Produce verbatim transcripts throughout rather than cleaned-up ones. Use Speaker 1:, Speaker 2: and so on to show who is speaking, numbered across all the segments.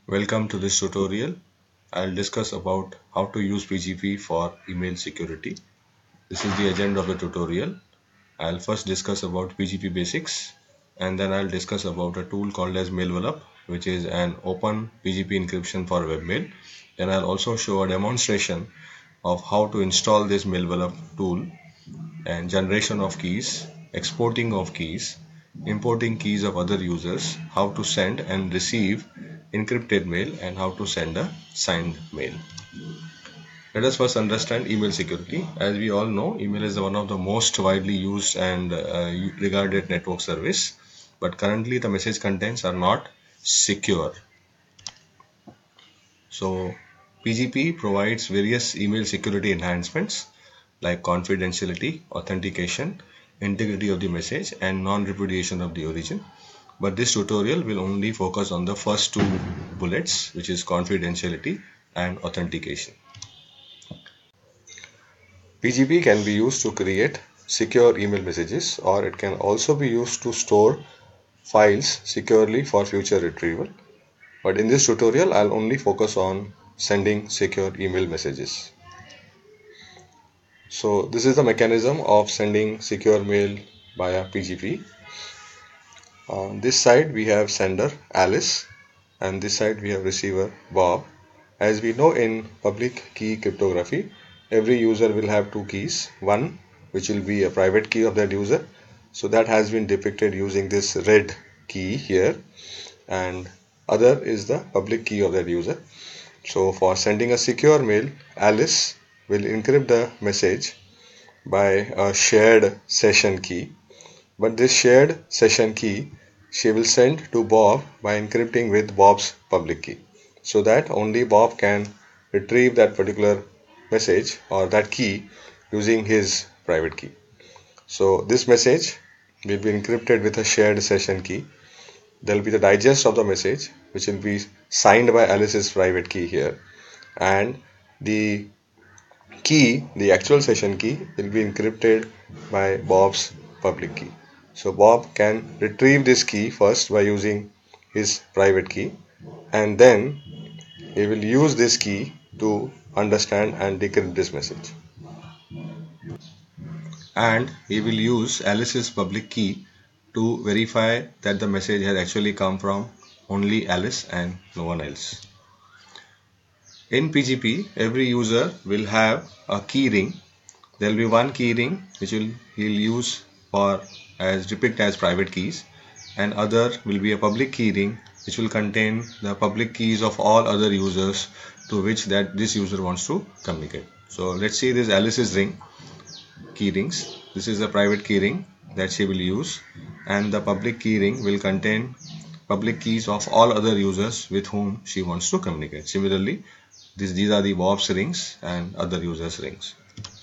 Speaker 1: Welcome to this tutorial. I'll discuss about how to use P G P for email security. This is the agenda of the tutorial. I'll first discuss about P G P basics, and then I'll discuss about a tool called as Mailvelop, which is an open P G P encryption for webmail. Then I'll also show a demonstration of how to install this Mailvelop tool and generation of keys, exporting of keys, importing keys of other users, how to send and receive encrypted mail, and how to send a signed mail. Let us first understand email security. As we all know, email is one of the most widely used and uh, regarded network service, but currently the message contents are not secure. So P G P provides various email security enhancements like confidentiality, authentication, integrity of the message, and non-repudiation of the origin. But this tutorial will only focus on the first two bullets, which is confidentiality and authentication. P G P can be used to create secure email messages, or it can also be used to store files securely for future retrieval. But in this tutorial, I'll only focus on sending secure email messages. So this is the mechanism of sending secure mail via P G P. On this side we have sender Alice, and this side we have receiver Bob. As we know, in public key cryptography, every user will have two keys. One which will be a private key of that user, so that has been depicted using this red key here, and other is the public key of that user. So for sending a secure mail, Alice will encrypt the message by a shared session key, but this shared session key she will send to Bob by encrypting with Bob's public key, so that only Bob can retrieve that particular message or that key using his private key. So this message will be encrypted with a shared session key. There will be the digest of the message, which will be signed by Alice's private key here, and the key, the actual session key, will be encrypted by Bob's public key. So Bob can retrieve this key first by using his private key, and then he will use this key to understand and decrypt this message. And he will use Alice's public key to verify that the message has actually come from only Alice and no one else. In P G P, every user will have a key ring. There will be one key ring which will he'll use for as depict as private keys, and other will be a public key ring which will contain the public keys of all other users to which that this user wants to communicate. So let's see this Alice's ring key rings. This is a private key ring that she will use, and the public key ring will contain public keys of all other users with whom she wants to communicate. Similarly, this, these are the Bob's rings and other users' rings.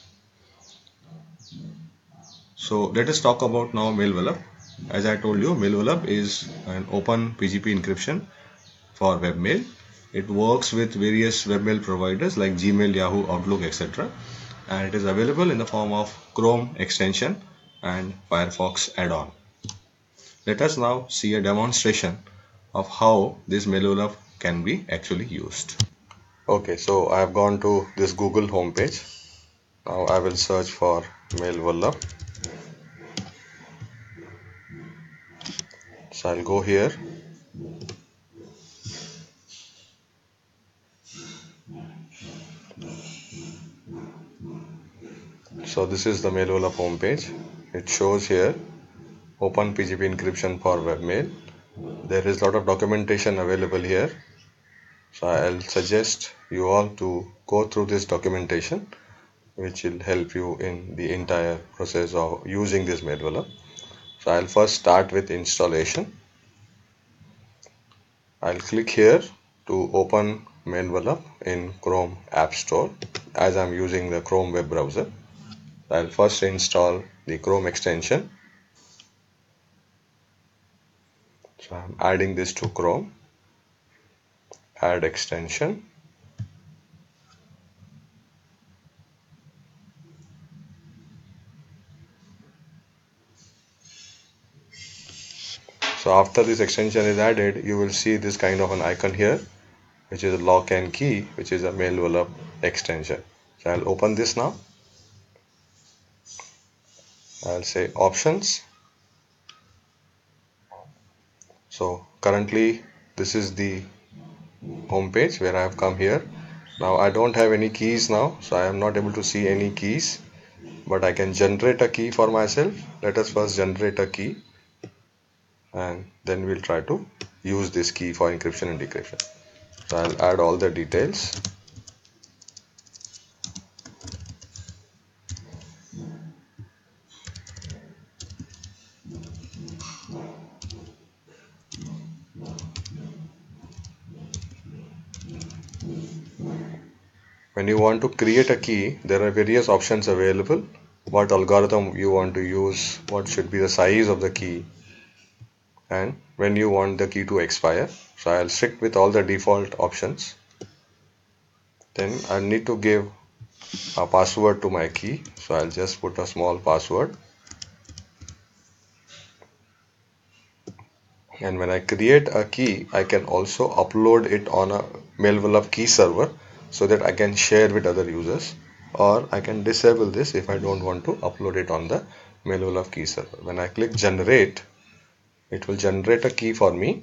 Speaker 1: So let us talk about now Mailvelop. As I told you, Mailvelop is an open P G P encryption for webmail. It works with various webmail providers like Gmail, Yahoo, Outlook, et cetera. And it is available in the form of Chrome extension and Firefox add-on. Let us now see a demonstration of how this Mailvelop can be actually used. Okay, so I have gone to this Google homepage. Now I will search for Mailvelop. So I'll go here. So this is the Mailvelop homepage. It shows here open P G P encryption for webmail. There is a lot of documentation available here. So I'll suggest you all to go through this documentation, which will help you in the entire process of using this Mailvelop. So I'll first start with installation. I'll click here to open Mailvelop in Chrome App Store, as I'm using the Chrome web browser. I'll first install the Chrome extension. So I'm adding this to Chrome. Add extension. So after this extension is added, you will see this kind of an icon here, which is a lock and key, which is a Mailvelope extension. So I'll open this now. I'll say options. So currently this is the home page where I have come here. Now I don't have any keys now, so I am not able to see any keys, but I can generate a key for myself. Let us first generate a key, and then we'll try to use this key for encryption and decryption. So I'll add all the details. When you want to create a key, there are various options available. What algorithm you want to use, what should be the size of the key, and when you want the key to expire. So I'll stick with all the default options. Then I need to give a password to my key. So I'll just put a small password. And when I create a key, I can also upload it on a Mailvelope key server so that I can share with other users, or I can disable this if I don't want to upload it on the Mailvelope key server. When I click generate, it will generate a key for me.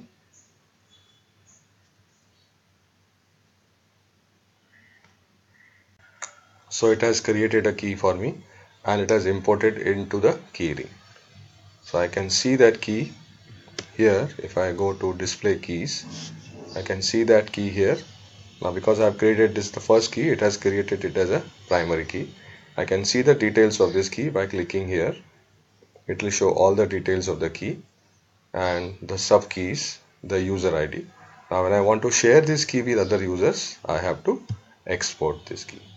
Speaker 1: So it has created a key for me and it has imported into the keyring. So I can see that key here. If I go to display keys, I can see that key here. Now because I have created this the first key, it has created it as a primary key. I can see the details of this key by clicking here. It will show all the details of the key and the sub keys, the user I D. Now when I want to share this key with other users, I have to export this key.